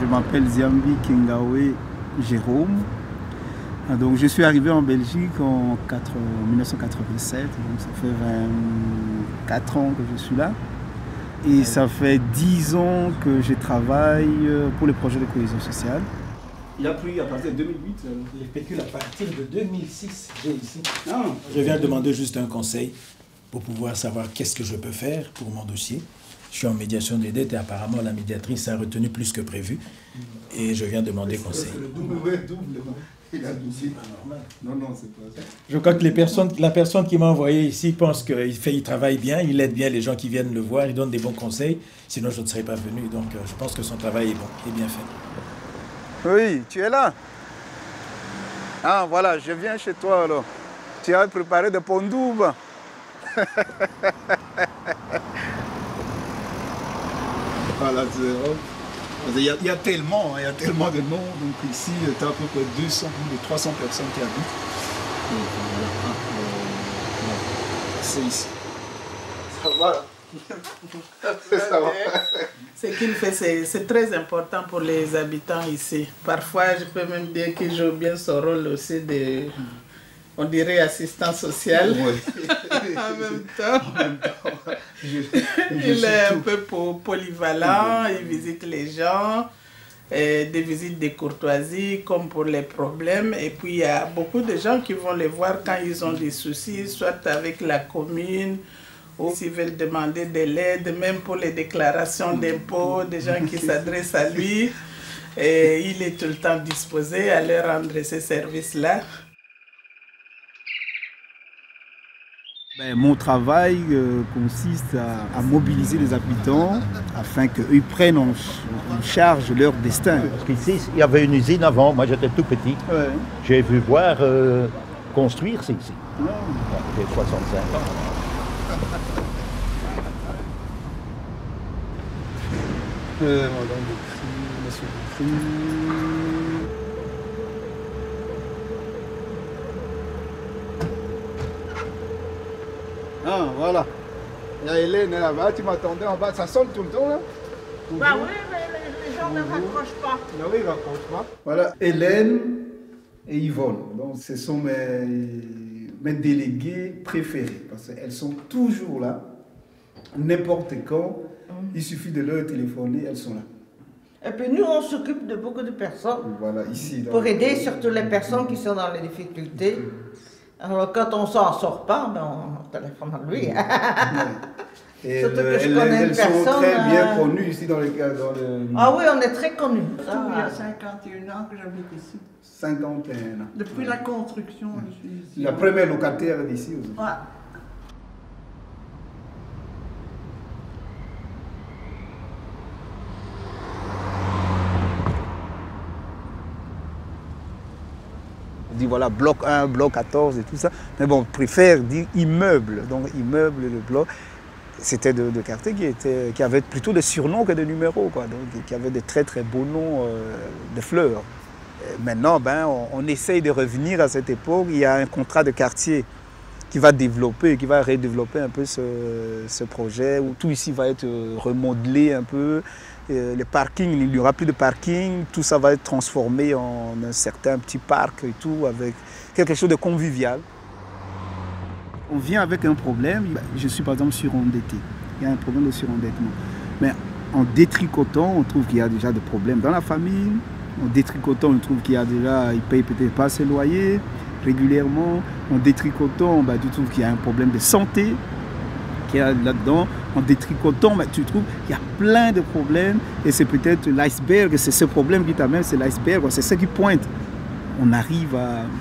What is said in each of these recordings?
Je m'appelle Ziambi Kingawe Jérôme. Donc, je suis arrivé en Belgique en 1987, donc ça fait 24 ans que je suis là. Et ça fait 10 ans que je travaille pour les projets de cohésion sociale. Il a plu à partir de 2008. Les pécules à partir de 2006, j'ai ici. Ah. Je viens demander juste un conseil pour pouvoir savoir qu'est-ce que je peux faire pour mon dossier. Je suis en médiation des dettes et apparemment la médiatrice a retenu plus que prévu. Et je viens demander conseil. Il a dit, c'est pas normal. Non, c'est pas ça. Je crois que la personne qui m'a envoyé ici pense qu'il travaille bien, il aide bien les gens qui viennent le voir, il donne des bons conseils. Sinon, je ne serais pas venu. Donc, je pense que son travail est bon, est bien fait. Oui, tu es là. Ah, voilà, je viens chez toi alors. Tu as préparé des pondouba. Voilà, il y a tellement de noms. Donc ici, tu as à peu près 200 ou 300 personnes qui habitent. C'est ici. Ça va. Ça va. Ce qu'il fait, c'est très important pour les habitants ici. Parfois, je peux même dire qu'il joue bien son rôle aussi de, on dirait, assistant social. Oui. En même temps. Il est un peu polyvalent, il visite les gens, des visites de courtoisie comme pour les problèmes. Et puis il y a beaucoup de gens qui vont les voir quand ils ont des soucis, soit avec la commune, ou s'ils veulent demander de l'aide, même pour les déclarations d'impôts, des gens qui s'adressent à lui. Et il est tout le temps disposé à leur rendre ces services-là. Mon travail consiste à mobiliser les habitants afin qu'eux prennent en charge leur destin. Parce qu'ici, il y avait une usine avant, moi j'étais tout petit. Ouais. J'ai vu voir construire, c'est ici. Ouais. J'ai 65 ans. Madame Boutry, Monsieur Boutry. Ah, voilà. Il y a Hélène là-bas, tu m'attendais en bas, ça sonne tout le temps là? Bah oui, mais les gens ne raccrochent pas. Ah oui, ils ne raccrochent pas. Voilà, Hélène et Yvonne. Donc, ce sont mes délégués préférés parce qu'elles sont toujours là, n'importe quand. Il suffit de leur téléphoner, elles sont là. Et puis nous, on s'occupe de beaucoup de personnes. Voilà, ici. Pour aider surtout les personnes qui sont dans les difficultés. Alors quand on s'en sort pas, ben, on téléphone à lui. Et surtout que je connais une personne. Elles sont très bien connues ici dans le... Ah oui, on est très connus. Il y a 51 ans que j'habite ici. 51 ans. Depuis la construction, je suis ici. La première locataire d'ici aussi. Ouais. On dit voilà, bloc 1, bloc 14 et tout ça. Mais bon, on préfère dire immeuble. Donc immeuble, le bloc, c'était de quartiers qui avaient plutôt des surnoms que des numéros, quoi. Donc qui avaient de très très beaux noms de fleurs. Et maintenant, on essaye de revenir à cette époque. Il y a un contrat de quartier qui va développer, qui va redévelopper un peu ce projet, où tout ici va être remodelé un peu. Les parkings, il n'y aura plus de parking, tout ça va être transformé en un certain petit parc et tout, avec quelque chose de convivial. On vient avec un problème, je suis par exemple surendetté, il y a un problème de surendettement. Mais en détricotant, on trouve qu'il y a déjà des problèmes dans la famille, en détricotant, on trouve qu'il y a déjà, il ne paye peut-être pas ses loyers régulièrement, en détricotant, tu trouves qu'il y a un problème de santé qui est là-dedans. En détricotant, tu trouves qu'il y a plein de problèmes et c'est peut-être l'iceberg, c'est ce problème qui t'amène, c'est l'iceberg, c'est ce qui pointe. On arrive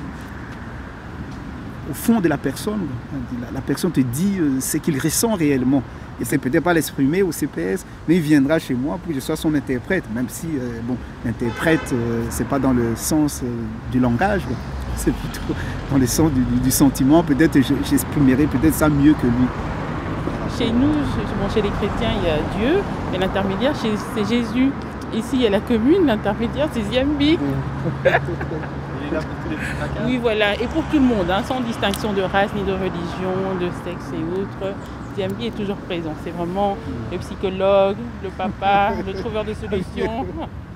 au fond de la personne. La personne te dit ce qu'il ressent réellement. Et c'est peut-être pas l'exprimer au CPS, mais il viendra chez moi pour que je sois son interprète, même si l'interprète, c'est pas dans le sens du langage, c'est plutôt dans le sens du sentiment. Peut-être j'exprimerai peut-être ça mieux que lui. Chez nous, chez les chrétiens, il y a Dieu, et l'intermédiaire, c'est Jésus. Ici, il y a la commune, l'intermédiaire, c'est Ziambi. Oui, voilà, et pour tout le monde, sans distinction de race, ni de religion, de sexe et autres. Ziambi est toujours présent. C'est vraiment le psychologue, le papa, le trouveur de solutions.